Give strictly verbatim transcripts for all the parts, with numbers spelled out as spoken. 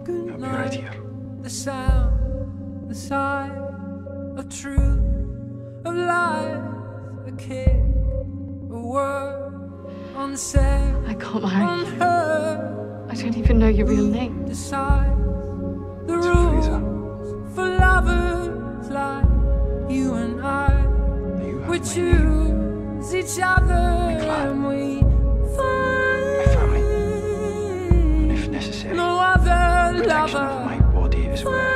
I'll be right here. The sound, the sigh of truth, of life, a kick, a word on the set. I can't marry you. Her, I don't even know your real name. decide the It's rules Frieza. for lovers like you and I. You have We my name. choose each other clan. and we My family. And if necessary, no other protection lover. of my body as well.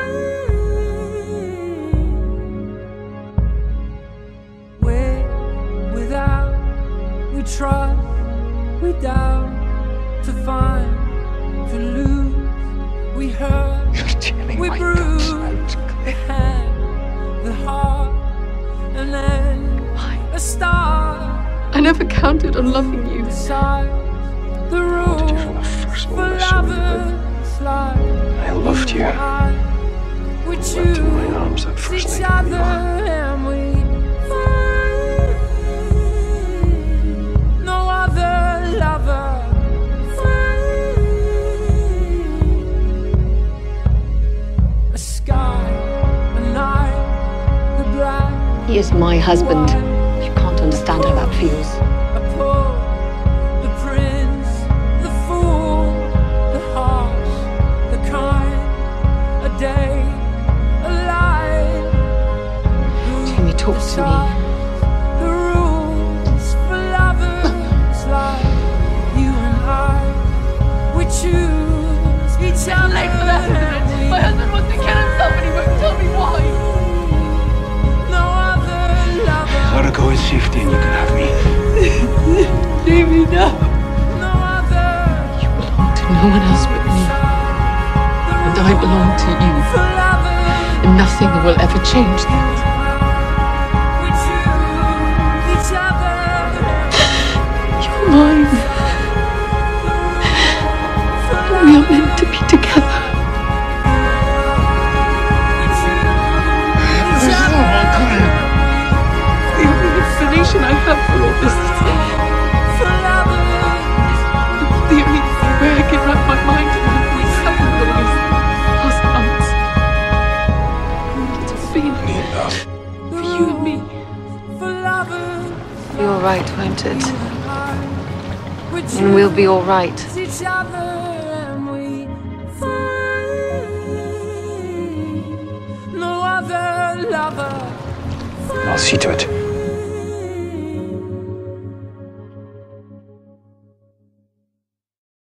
With, without, we trust, we doubt, to find, to lose, we hurt, You're tearing we my bruise, guts out. the hand, the heart, and then Why? a star I never counted on loving you. decides the I wanted you from the rules first for moment I saw you, lovers like but I loved you. I. We Wrapped in my choose arms that first each night I met other you. and we find no other lover. A sky, a night, the black. He is my husband. You can't understand how that feels. A pull, the prince, the fool, the harsh, the kind, a day, a lie. Jamie, talk to me. The rules for lovers like you and I. We choose each other. late for that, isn't it? and we My husband wants to kill himself and he won't tell me why. no other lover. Let her go in safety and you can have me. Jamie, no. No other. You belong to no one else but me. And I belong to you. For lovers. And nothing will ever change that. We choose each other. You're mine. We are meant to be together. Each other. The only explanation I have for all this is For lovers. the only way I can wrap my mind around what's happened all these past months. It's been Enough. for you and me. For lovers. Be all right, won't it? We And we'll be all right. choose each other and we find no other lover. I'll see to it.